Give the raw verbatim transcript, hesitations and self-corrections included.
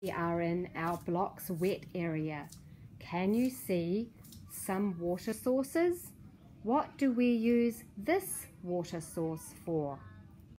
We are in our blocks wet area. Can you see some water sources? What do we use this water source for?